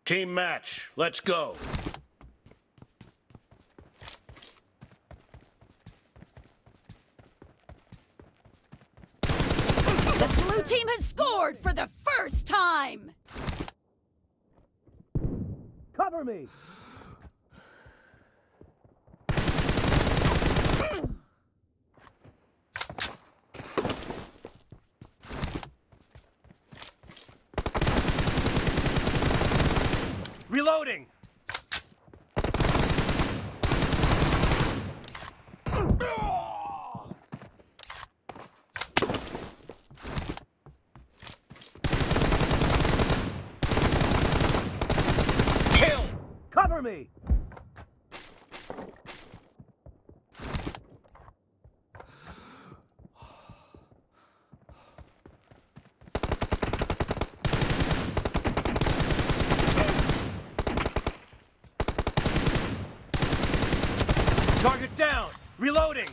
Team match, let's go. The blue team has scored for the first time! Cover me! Reloading! Kill! Cover me! Target down! Reloading!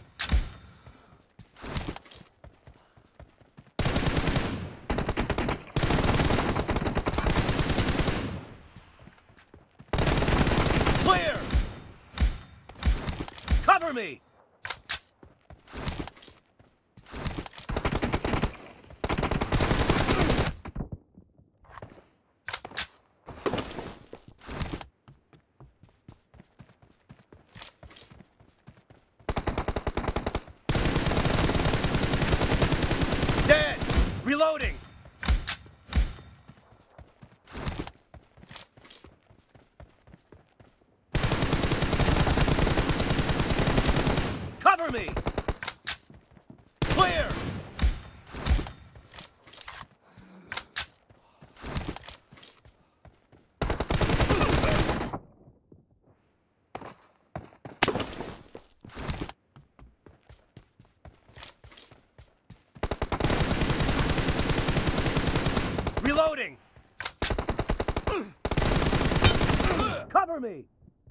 Clear! Cover me! Dead! Reloading! Cover me! Clear! Reloading! Cover me!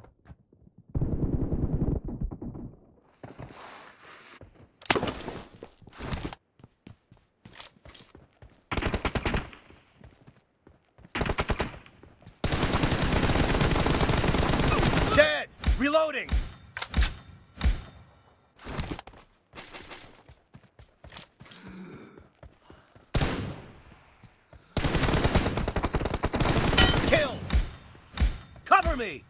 Dead! Reloading! Kill! Cover me!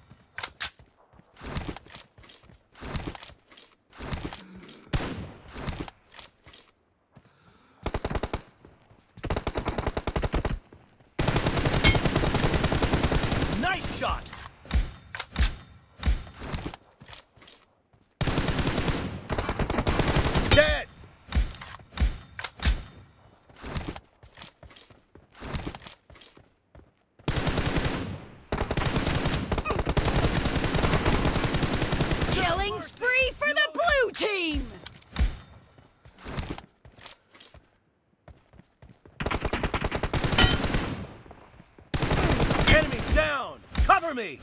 Nice shot! Dead! Killing spree for the blue team! Enemy down! Cover me!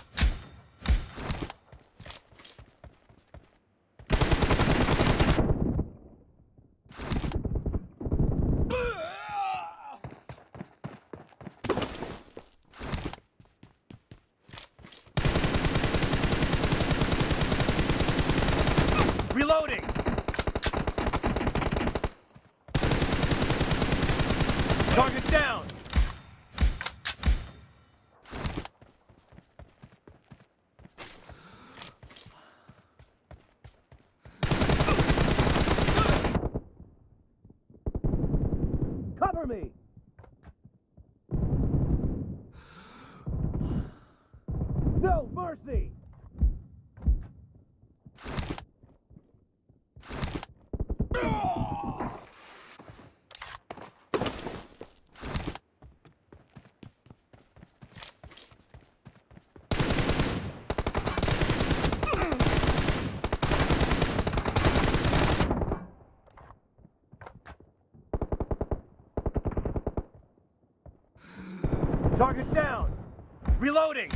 Reloading! Target down! Cover me! No mercy! Target down! Reloading!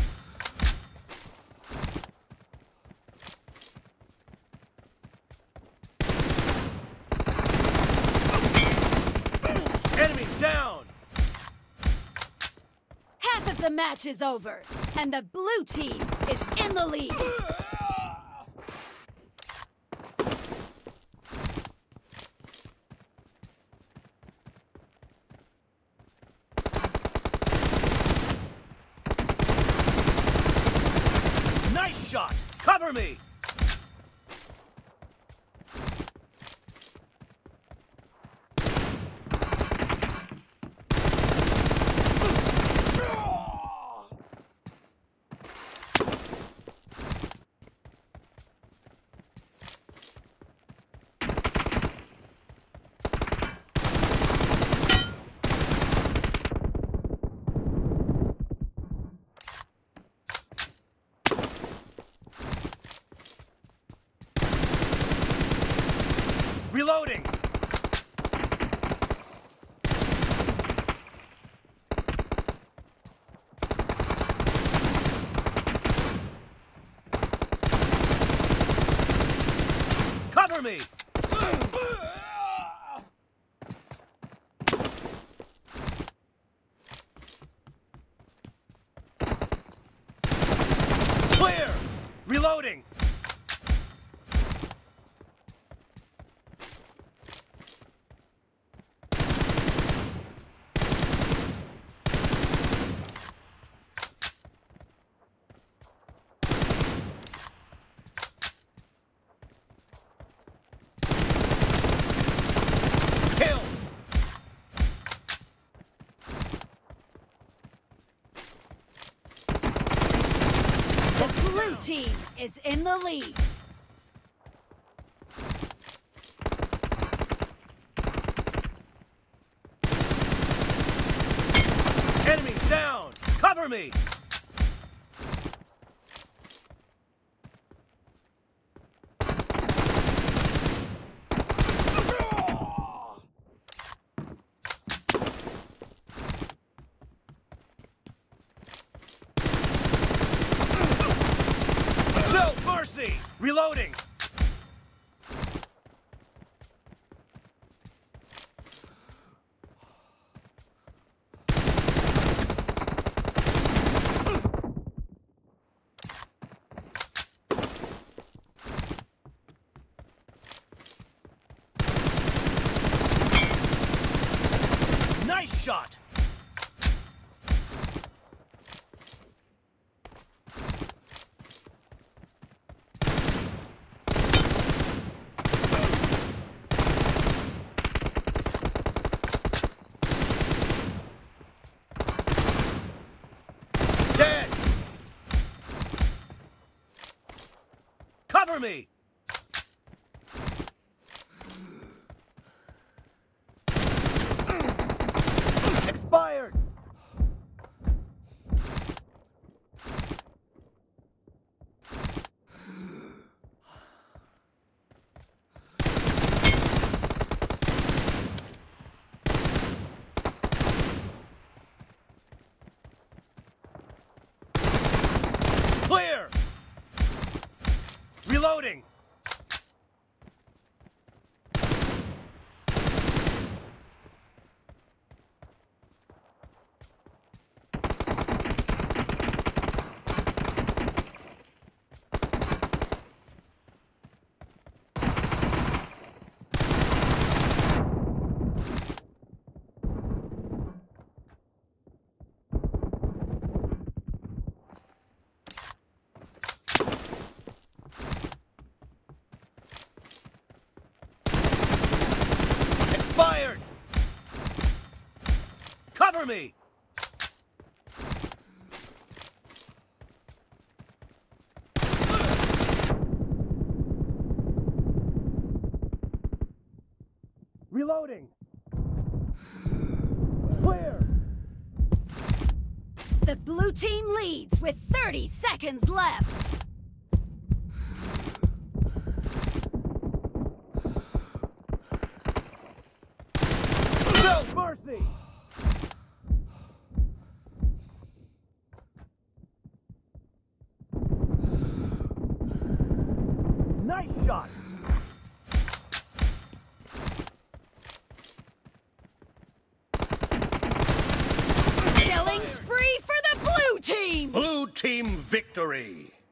Enemy down! Half of the match is over, and the blue team is in the lead. Nice shot! Cover me! Reloading! Cover me! Clear! Reloading! Kill! The blue team is in the lead. Enemy down! Cover me! No mercy! Reloading! Nice shot! Dead! Cover me! Expired! Clear! Reloading! Expired! Cover me! Reloading! Clear! The blue team leads with 30 seconds left. No mercy! Nice shot! Killing spree for the blue Team victory!